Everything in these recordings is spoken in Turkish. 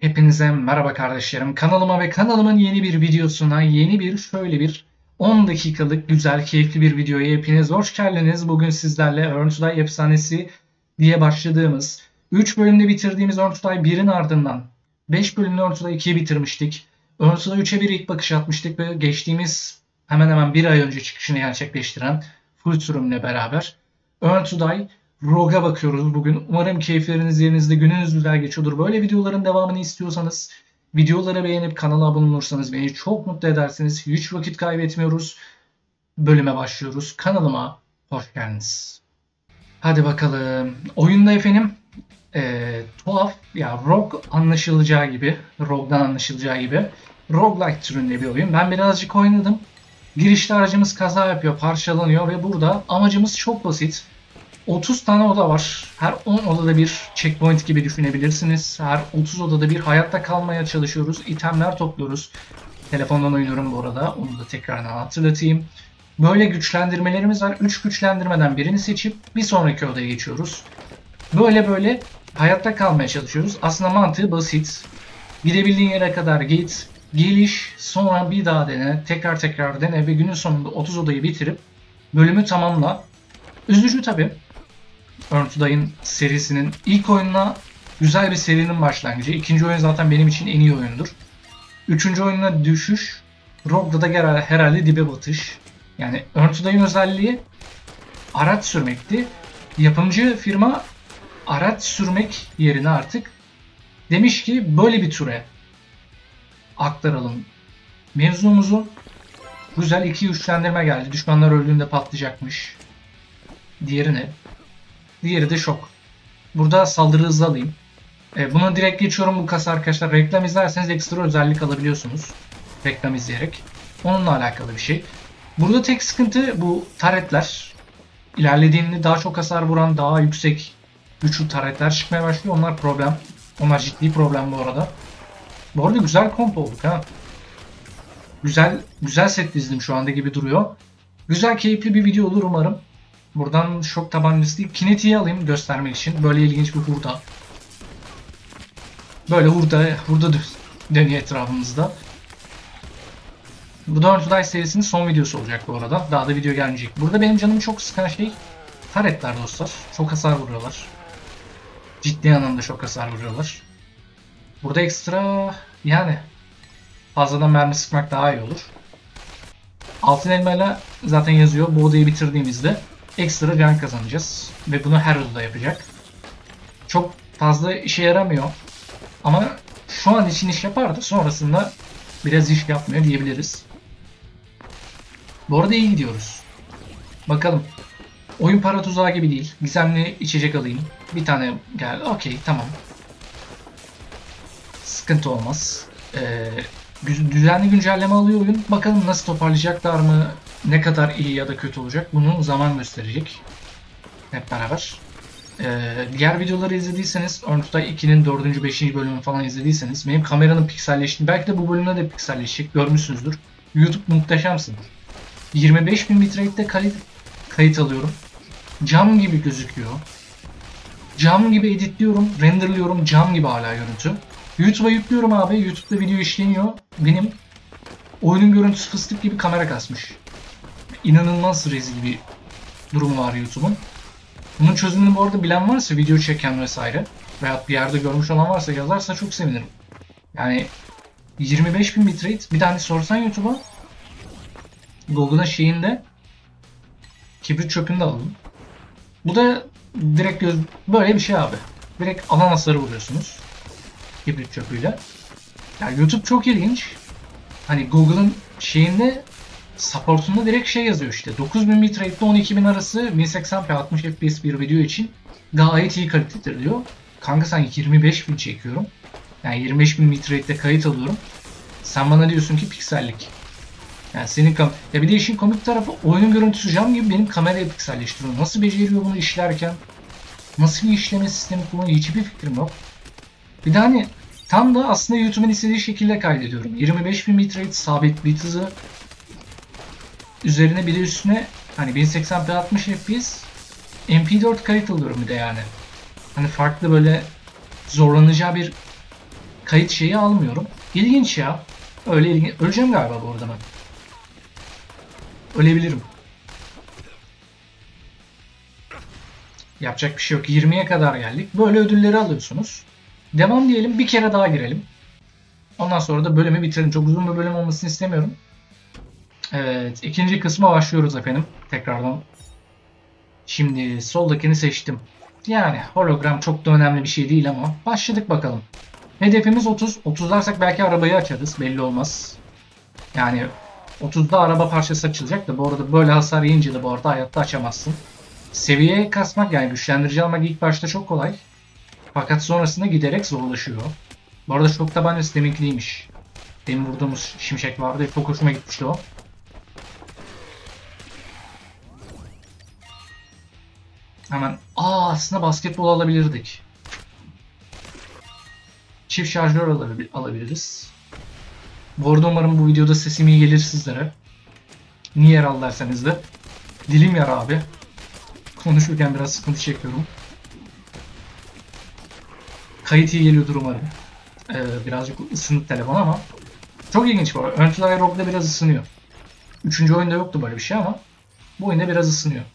Hepinize merhaba kardeşlerim. Kanalıma ve kanalımın yeni bir videosuna, yeni bir şöyle bir 10 dakikalık güzel, keyifli bir videoya hepiniz hoş geldiniz. Bugün sizlerle Earn to Die Efsanesi diye başladığımız, 3 bölümde bitirdiğimiz Earn to Die 1'in ardından 5 bölümde Earn to Die 2'yi bitirmiştik. Earn to Die 3'e bir ilk bakış atmıştık ve geçtiğimiz hemen hemen bir ay önce çıkışını gerçekleştiren full sürümle beraber Earn to Die Rogue'a bakıyoruz bugün. Umarım keyifleriniz yerinizde, gününüz güzel geçiyordur. Böyle videoların devamını istiyorsanız videoları beğenip kanala abone olursanız beni çok mutlu edersiniz. Hiç vakit kaybetmiyoruz. Bölüme başlıyoruz. Kanalıma hoş geldiniz. Hadi bakalım. Oyunda efendim tuhaf ya Rogue anlaşılacağı gibi, Rogue'dan anlaşılacağı gibi roguelike türünde bir oyun. Ben birazcık oynadım. Girişte aracımız kaza yapıyor, parçalanıyor ve burada amacımız çok basit. 30 tane oda var. Her 10 odada bir checkpoint gibi düşünebilirsiniz. Her 30 odada bir hayatta kalmaya çalışıyoruz. İtemler topluyoruz. Telefondan oynuyorum bu arada. Onu da tekrardan hatırlatayım. Böyle güçlendirmelerimiz var. 3 güçlendirmeden birini seçip bir sonraki odaya geçiyoruz. Böyle hayatta kalmaya çalışıyoruz. Aslında mantığı basit. Gidebildiğin yere kadar git. Geliş, sonra bir daha dene. Tekrar dene ve günün sonunda 30 odayı bitirip bölümü tamamla. Üzücü tabii. Earn to Die'in serisinin ilk oyununa güzel bir serinin başlangıcı. İkinci oyun zaten benim için en iyi oyundur. Üçüncü oyununa düşüş. Rogue'da da herhalde dibe batış. Yani Earn to Die'in özelliği araç sürmekti. Yapımcı firma araç sürmek yerine artık demiş ki böyle bir türe aktaralım mevzumuzu. Güzel iki güçlendirme geldi. Düşmanlar öldüğünde patlayacakmış. Diğeri ne? Diğeri de şok. Burada saldırı hızı alayım. Buna direkt geçiyorum bu kasa arkadaşlar. Reklam izlerseniz ekstra özellik alabiliyorsunuz. Reklam izleyerek. Onunla alakalı bir şey. Burada tek sıkıntı bu taretler. İlerlediğinde daha çok hasar vuran, daha yüksek güçlü taretler çıkmaya başlıyor. Onlar problem. Onlar ciddi problem bu arada. Bu arada güzel komp olduk ha. Güzel set dizdim şu anda gibi duruyor. Güzel keyifli bir video olur umarım. Buradan şok tabancası değil, kinetiği alayım göstermek için. Böyle ilginç bir hurda. Böyle hurda dönüyor etrafımızda. Bu da Earn to Die serisinin son videosu olacak bu arada. Daha da video gelmeyecek. Burada benim canımı çok sıkan şey taretler dostlar. Çok hasar vuruyorlar. Ciddi anlamda çok hasar vuruyorlar. Burada ekstra yani fazladan mermi sıkmak daha iyi olur. Altın elmayla zaten yazıyor. Bu odayı bitirdiğimizde ekstra can kazanacağız. Ve bunu her odada yapacak. Çok fazla işe yaramıyor. Ama şu an için iş yapardı. Sonrasında biraz iş yapmıyor diyebiliriz. Bu arada iyi gidiyoruz. Bakalım. Oyun para tuzağı gibi değil. Gizemli içecek alayım. Bir tane geldi. Okey tamam. Sıkıntı olmaz. Düzenli güncelleme alıyor oyun. Bakalım nasıl toparlayacaklar mı? Ne kadar iyi ya da kötü olacak? Bunu zaman gösterecek. Hep beraber. Diğer videoları izlediyseniz, Earn to Die 2'nin 4. 5. bölümünü falan izlediyseniz benim kameranın pikselleştiğini, belki de bu bölümde de pikselleşecek, görmüşsünüzdür. YouTube muhteşemsin. 25.000 bitrate'de kayıt alıyorum. Cam gibi gözüküyor. Cam gibi editliyorum, renderliyorum, cam gibi hala görüntü. YouTube'a yüklüyorum abi, YouTube'da video işleniyor. Benim oyunun görüntüsü fıstık gibi kamera kasmış. İnanılmaz rezil bir durumu var YouTube'un. Bunun çözümünü bu arada bilen varsa, video çeken vesaire veya bir yerde görmüş olan varsa yazarsa çok sevinirim. Yani 25.000 bitrate bir tane sorsan YouTube'a, Google'ın şeyinde kibrit çöpünü de alalım. Bu da direkt böyle bir şey abi. Direkt alan hasarı vuruyorsunuz kibrit çöpüyle. Yani YouTube çok ilginç. Hani Google'ın şeyinde support'unda direkt şey yazıyor işte. 9000 bitrate ile 12000 arası 1080p 60 fps bir video için gayet iyi kalitedir diyor. Kanka sen 25000 çekiyorum. Yani 25000 bitrate'de kayıt alıyorum. Sen bana diyorsun ki piksellik. Yani senin ya bir de işin komik tarafı oyunun görüntüsü cam gibi benim kamerayı pikselleştiriyor. Nasıl beceriyor bunu işlerken? Nasıl bir işleme sistemi kullanıyor? Hiçbir fikrim yok. Bir de hani tam da aslında YouTube'un istediği şekilde kaydediyorum. 25.000 bitrate sabit bit hızı. Üzerine bir de üstüne hani 1080p 60 fps MP4 kayıt alıyorum bir de yani. Hani farklı böyle zorlanacağı bir kayıt şeyi almıyorum. İlginç ya. Öyle ilginç. Öleceğim galiba bu arada ben. Ölebilirim. Yapacak bir şey yok. 20'ye kadar geldik. Böyle ödülleri alıyorsunuz. Devam diyelim. Bir kere daha girelim. Ondan sonra da bölümü bitirelim. Çok uzun bir bölüm olmasını istemiyorum. Evet. İkinci kısma başlıyoruz efendim. Tekrardan. Şimdi soldakini seçtim. Yani hologram çok da önemli bir şey değil ama başladık bakalım. Hedefimiz 30. 30'larsak belki arabayı açarız. Belli olmaz. Yani 30'da araba parçası açılacak da bu arada böyle hasar yiyince de bu arada hayatta açamazsın. Seviye kasmak yani güçlendirici almak ilk başta çok kolay. Fakat sonrasında giderek zorlaşıyor. Bu arada şok tabancası deminkiliymiş. Demin vurduğumuz şimşek vardı. Çok hoşuma gitmişti o. Hemen aslında basketbol alabilirdik. Çift şarjör alabiliriz. Bu arada umarım bu videoda sesim iyi gelir sizlere. Niye yer al derseniz de. Dilim yara abi. Konuşurken biraz sıkıntı çekiyorum. Kayıt iyi geliyordur umarım. Birazcık ısınık telefon ama. Çok ilginç bu arada. Earthly Rogue'da biraz ısınıyor. Üçüncü oyunda yoktu böyle bir şey ama. Bu oyunda biraz ısınıyor.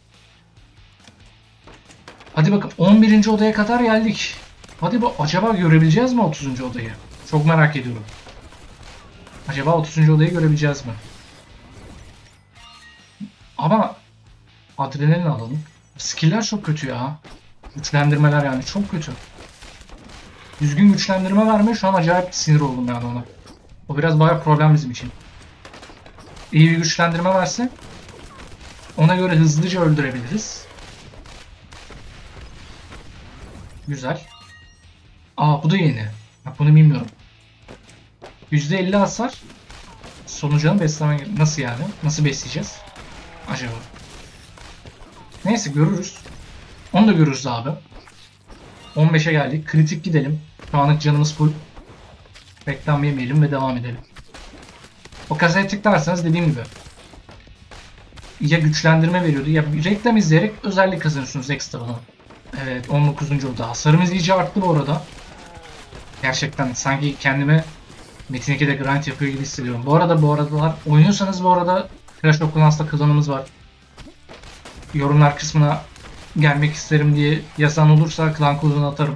Hadi bakın 11. odaya kadar geldik. Hadi acaba görebileceğiz mi 30. odayı? Çok merak ediyorum. Acaba 30. odayı görebileceğiz mi? Ama adrenalin alalım. Skill'ler çok kötü ya. Güçlendirmeler yani çok kötü. Düzgün güçlendirme vermiyor. Şu an acayip sinir oldum yani ona. O biraz bayağı problem bizim için. İyi bir güçlendirme verse ona göre hızlıca öldürebiliriz. Güzel. Bu da yeni. Bak bunu bilmiyorum. %50 hasar. Sonucanı besleme nasıl yani? Nasıl besleyeceğiz? Acaba. Neyse görürüz. Onu da görürüz abi. 15'e geldik. Kritik gidelim. Şu anlık canımız full. Reklam yemeyelim ve devam edelim. O kasaya tıklarsanız dediğim gibi ya güçlendirme veriyordu ya reklam izleyerek özellik kazanıyorsunuz ekstradan. Evet 19. oldu. Hasarımız iyice arttı bu arada. Gerçekten sanki kendime Metin 2'de grind yapıyor gibi hissediyorum. Bu aradalar oynuyorsanız bu arada Clash of Clans'ta klanımız var. Yorumlar kısmına gelmek isterim diye yazan olursa klan kodunu atarım.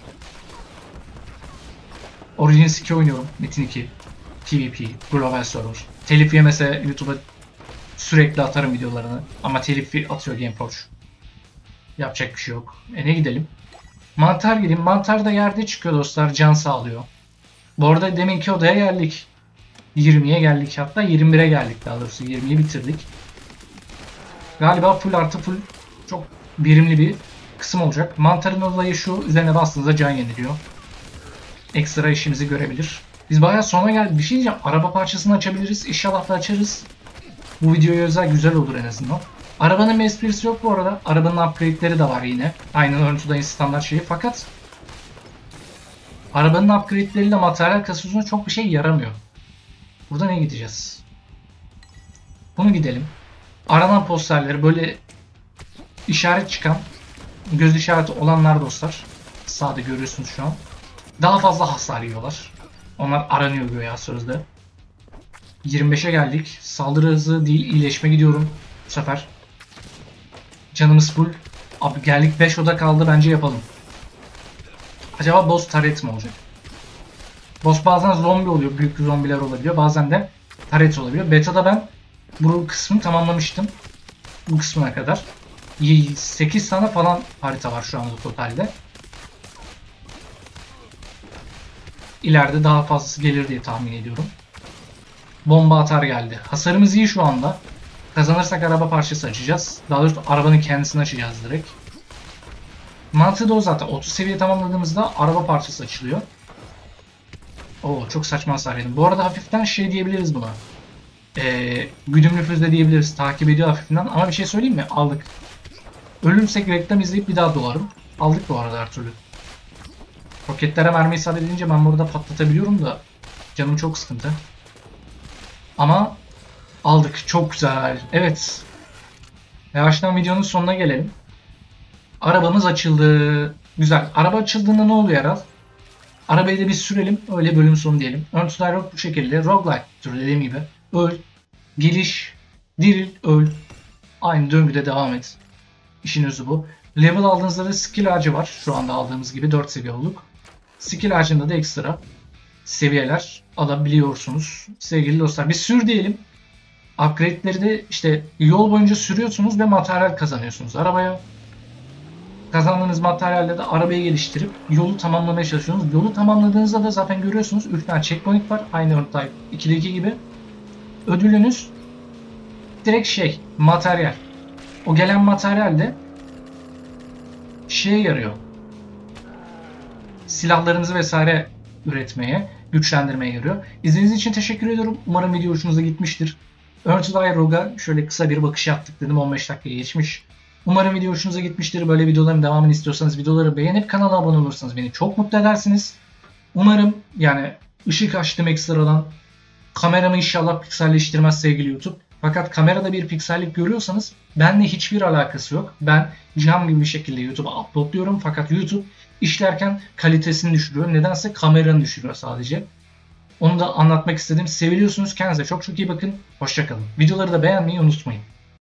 Origins 2 oynuyorum. Metin 2. PvP. Global Server. Telif yemese YouTube'a sürekli atarım videolarını. Ama telif atıyor Gameforge. Yapacak bir şey yok. Ne gidelim? Mantar gireyim. Mantar da yerde çıkıyor dostlar. Can sağlıyor. Bu arada deminki odaya geldik. 20'ye geldik hatta 21'e geldik daha doğrusu 20'yi bitirdik. Galiba full artı full çok birimli bir kısım olacak. Mantarın olayı şu üzerine bastığınızda can yeniliyor. Ekstra işimizi görebilir. Biz bayağı sona geldik. Bir şey diyeceğim. Araba parçasını açabiliriz. İnşallah da açarız. Bu videoya özel güzel olur en azından. Arabanın bir esprisi yok bu arada. Arabanın upgrade'leri de var yine. Aynen Earthly'in standart şeyi. Fakat arabanın upgrade'leriyle materyal kasıyorsunuz çok bir şey yaramıyor. Burada ne gideceğiz? Bunu gidelim. Aranan posterleri böyle işaret çıkan göz işareti olanlar dostlar. Sağda görüyorsunuz şu an. Daha fazla hasar yiyorlar. Onlar aranıyor göya sözde. 25'e geldik. Saldırı hızı değil iyileşme gidiyorum. Bu sefer. Canımız full. Abi geldik 5 oda kaldı bence yapalım. Acaba boss turret mi olacak? Boss bazen zombi oluyor. Büyük zombiler olabiliyor. Bazen de turret olabiliyor. Beta'da ben bu kısmını tamamlamıştım. Bu kısmına kadar. 8 tane falan harita var şu anda totalde. İleride daha fazlası gelir diye tahmin ediyorum. Bomba atar geldi. Hasarımız iyi şu anda. Kazanırsak araba parçası açacağız. Daha doğrusu arabanın kendisini açacağız direkt. Mantığı da o zaten. 30 seviye tamamladığımızda araba parçası açılıyor. Oo çok saçma hasar yedim. Bu arada hafiften şey diyebiliriz buna. Güdümlü füze diyebiliriz. Takip ediyor hafiften. Ama bir şey söyleyeyim mi? Aldık. Ölürsek reklam izleyip bir daha doğarım. Aldık bu arada her türlü. Roketlere mermi isabet edince ben burada patlatabiliyorum da canım çok sıkıntı. Ama aldık. Çok güzel. Evet. Yavaştan videonun sonuna gelelim. Arabamız açıldı. Güzel. Araba açıldığında ne oluyor herhalde? Arabayı da bir sürelim. Öyle bölüm sonu diyelim. Earn to Die Rogue bu şekilde. Roguelike türü dediğim gibi. Öl, geliş, diril, öl. Aynı döngüde devam et. İşin özü bu. Level aldığınızda da skill ağacı var. Şu anda aldığımız gibi 4 seviye olduk. Skill ağacında da ekstra seviyeler alabiliyorsunuz. Sevgili dostlar bir sür diyelim. Upgrade'leri de işte yol boyunca sürüyorsunuz ve materyal kazanıyorsunuz arabaya. Kazandığınız materyalle de arabayı geliştirip yolu tamamlamaya çalışıyorsunuz. Yolu tamamladığınızda da zaten görüyorsunuz 3 tane checkpoint var. Aynı Earth 2'deki gibi. Ödülünüz direkt materyal. O gelen materyal de şeye yarıyor. Silahlarınızı vesaire üretmeye, güçlendirmeye yarıyor. İzlediğiniz için teşekkür ediyorum. Umarım video hoşunuza gitmiştir. Earth to Die Rogue'a şöyle kısa bir bakış yaptık dedim. 15 dakika geçmiş. Umarım video hoşunuza gitmiştir. Böyle videoların devamını istiyorsanız videoları beğenip kanala abone olursanız beni çok mutlu edersiniz. Umarım yani ışık açtım ekstradan. Kameramı inşallah pikselleştirmez sevgili YouTube. Fakat kamerada bir piksellik görüyorsanız benimle hiçbir alakası yok. Ben cam gibi bir şekilde YouTube'a uploadluyorum. Fakat YouTube işlerken kalitesini düşürüyor. Nedense kameranı düşürüyor sadece. Onu da anlatmak istedim. Seviliyorsunuz. Kendinize çok çok iyi bakın. Hoşça kalın. Videoları da beğenmeyi unutmayın.